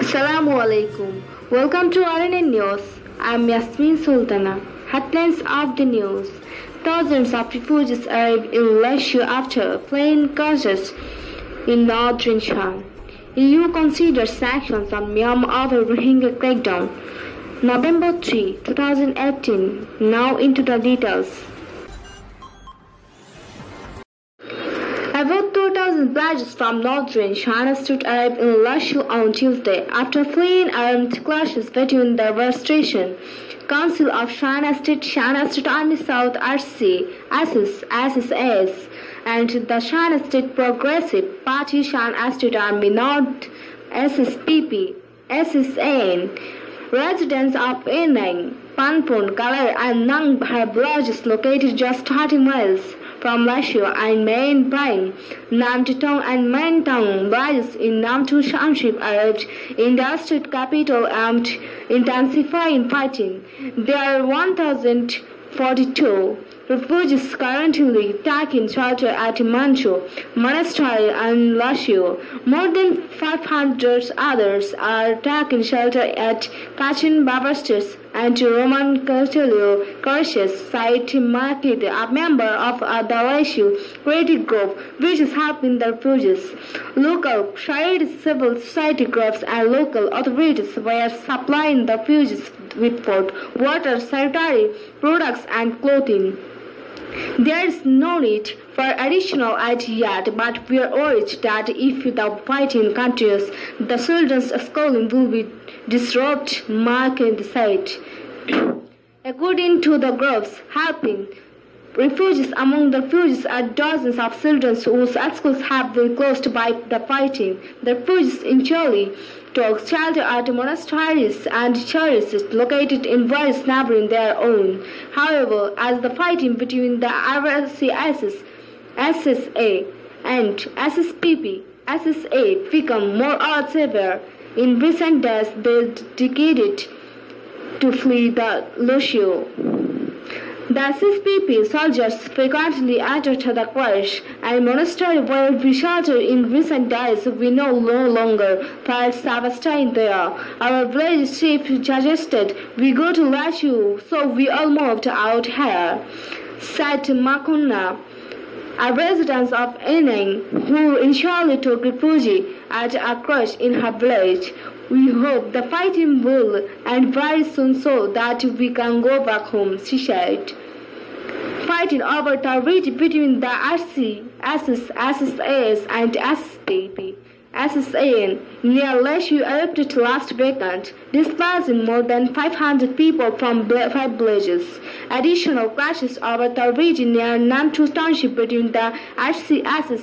Assalamu alaikum. Welcome to RNN News. I'm Yasmin Sultana. Headlines of the news. Thousands of refugees arrived in Malaysia after plane crashes in northern China. EU considers sanctions on Myanmar over Rohingya crackdown. November 3, 2018. Now into the details. About 2,000 pledges from northern China State arrived in Malaysia on Tuesday after fleeing armed clashes between the Administration Council of China State Army South RC, SSAS, and the China State Progressive Party China State Army North SSPP, SSAN. Residents of Penang, Panpon, Kalar, and Nang have villages located just 30 miles from Malaysia and main prime, Namtong and Mentong villages in Namtu Township arrived in the state capital and intensifying fighting. There are 1,042 refugees currently taking shelter at Manchu, Monastery and Lasio. More than 500 others are taking shelter at Kachin Babastis and Roman Catholic site market, a member of the Lasio creative group which is helping the refugees. Local civil society groups and local authorities were supplying the refugees with food, water, sanitary products and clothing. There is no need for additional aid yet, but we are worried that if the fighting continues, the children's schooling will be disrupted, Mark said. According to the groups helping refugees, among the refugees are dozens of children whose schools have been closed by the fighting. The refugees in Chile took shelter at monasteries and churches located in villages neighboring their own. However, as the fighting between the RCSS, SSA and SSPP, SSA become more severe, in recent days they dedicated to flee the Lucio. The SSPP soldiers frequently entered the church and monastery where we sheltered in recent days. We no longer felt safe staying there. Our village chief suggested we go to Lashu, so we all moved out here, said Makuna, a resident of Penang who initially took refuge at a crush in her village. We hope the fighting will end very soon so that we can go back home, she said. Fighting over territory between the SSAS and SSPP, SSAN near Lashu erupted last weekend, displacing more than 500 people from 5 villages. Additional clashes over territory near Namtu Township between the SSAS,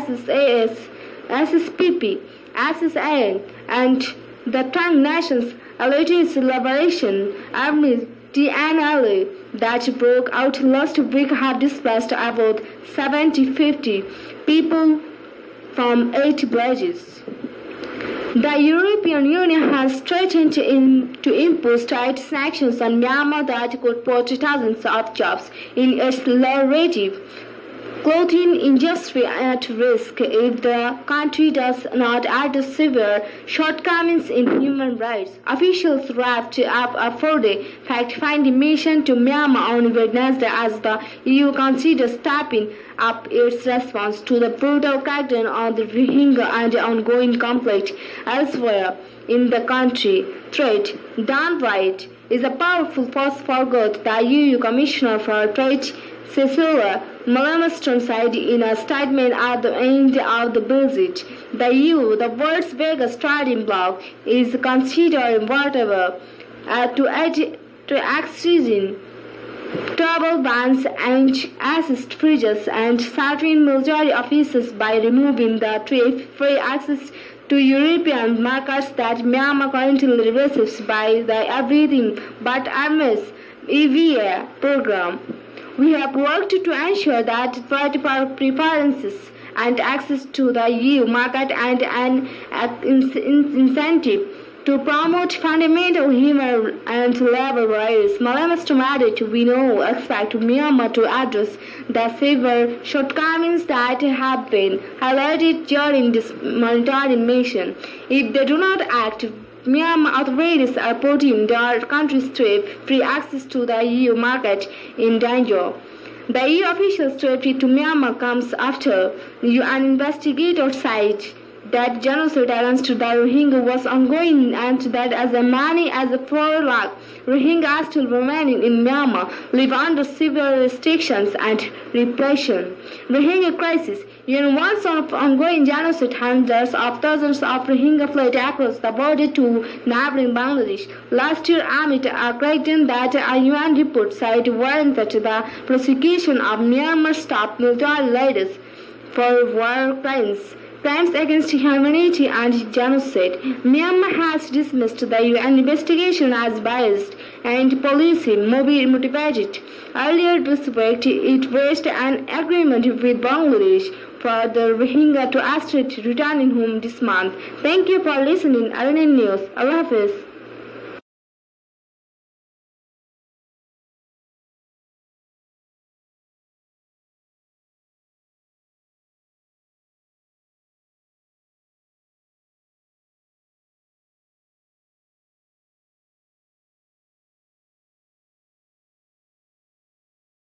SSPP, SSAN, and the Tang Nations Alliance Liberation Army TNLA that broke out last week have displaced about 50 people from 8 villages. The European Union has threatened to impose tight sanctions on Myanmar that could put thousands of jobs in its lucrative clothing industry at risk if the country does not address severe shortcomings in human rights. Officials wrapped up a 4-day fact-finding mission to Myanmar on Wednesday as the EU considers stepping up its response to the brutal crackdown on the Rohingya and the ongoing conflict elsewhere in the country. Trade downright is a powerful force for good, the EU Commissioner for Trade Cecilia Malmström said in a statement at the end of the visit. The EU, the world's biggest trading bloc, is considering whatever to extending travel bans and access freezes and certain military offices by removing the free access to European markets that Myanmar currently receives by the Everything But Arms EVA program. We have worked to ensure that preferences and access to the EU market and an incentive to promote fundamental human and labor rights. Malmström added, we now expect Myanmar to address the severe shortcomings that have been highlighted during this monitoring mission. If they do not act, Myanmar authorities are putting their country's free access to the EU market in danger. The EU officials' trip to Myanmar comes after UN investigators said that genocide against the Rohingya was ongoing and that as many as 4 lakh Rohingya are still remaining in Myanmar live under severe restrictions and repression. Rohingya crisis. In one of ongoing genocide, hundreds of thousands of Rohingya fled across the border to neighboring Bangladesh. Last year, amid a crackdown that a UN report said warranted the prosecution of Myanmar's top military leaders for war crimes against humanity and genocide. Myanmar has dismissed the UN investigation as biased and policy motivated. Earlier this week, it reached an agreement with Bangladesh for the Rohingya to Australia returning home this month. Thank you for listening. RNN News. Allah Hafiz.